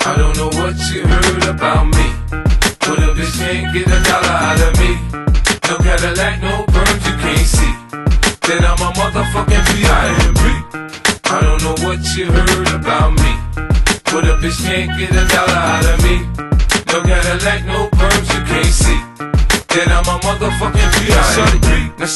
I don't know what you heard about me, but a bitch can't get $1 out of me. No Cadillac, no perms you can't see, then I'm a motherfucking P.I.M.P. I don't know what you heard about me, but a bitch can't get $1 out of me. No Cadillac, no perms you can't see, then I'm a motherfucking P.I.M.P.